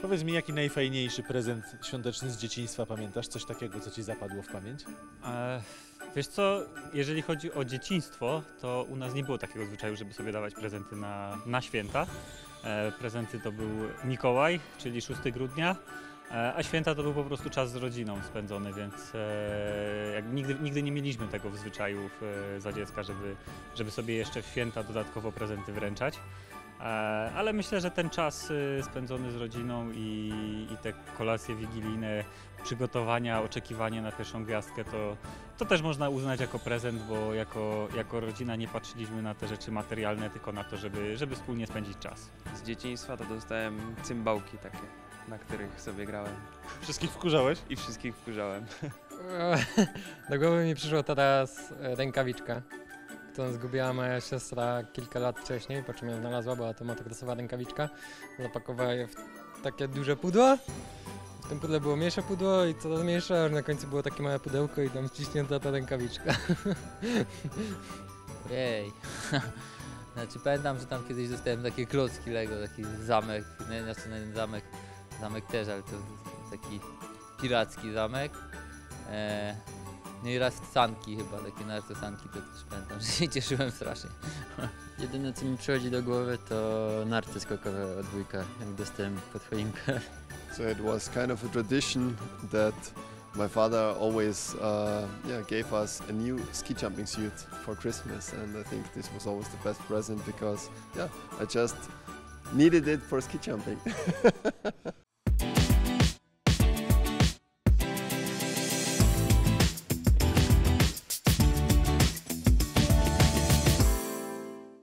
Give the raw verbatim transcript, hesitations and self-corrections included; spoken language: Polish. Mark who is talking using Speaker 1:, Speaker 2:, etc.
Speaker 1: Powiedz mi, jaki najfajniejszy prezent świąteczny z dzieciństwa pamiętasz? Coś takiego, co ci zapadło w pamięć?
Speaker 2: E, wiesz co, jeżeli chodzi o dzieciństwo, to u nas nie było takiego zwyczaju, żeby sobie dawać prezenty na, na święta. E, prezenty to był Mikołaj, czyli szóstego grudnia, e, a święta to był po prostu czas z rodziną spędzony, więc e, jak nigdy, nigdy nie mieliśmy tego w zwyczaju e, za dziecka, żeby, żeby sobie jeszcze w święta dodatkowo prezenty wręczać. E, Ale myślę, że ten czas y, spędzony z rodziną i, i te kolacje wigilijne, przygotowania, oczekiwanie na pierwszą gwiazdkę, to, to też można uznać jako prezent, bo jako, jako rodzina nie patrzyliśmy na te rzeczy materialne, tylko na to, żeby, żeby wspólnie spędzić czas.
Speaker 3: Z dzieciństwa to dostałem cymbałki takie, na których sobie grałem
Speaker 1: Wszystkich wkurzałeś?
Speaker 3: i wszystkich wkurzałem.
Speaker 4: Do głowy mi przyszła teraz e, rękawiczka, którą zgubiła moja siostra kilka lat wcześniej, po czym ją znalazła, była to motocrossowa rękawiczka. Zapakowała je w takie duże pudło. W tym pudle było mniejsze pudło i coraz mniejsze, aż na końcu było takie małe pudełko i tam wciśnięta ta rękawiczka.
Speaker 5: Jej. Znaczy pamiętam, że tam kiedyś dostałem takie klocki Lego, taki zamek, nie, znaczy nie zamek, zamek też, ale to taki piracki zamek. E, no i raz sanki chyba, takie narty sanki, to też pamiętam, że się cieszyłem strasznie.
Speaker 6: Jedyne co mi przychodzi do głowy to narty skokowe od wujka, jak dostałem pod choinkę.
Speaker 7: So it was kind of a tradition that my father always uh, yeah, gave us a new ski jumping suit for Christmas, and I think this was always the best present because yeah, I just needed it for ski jumping.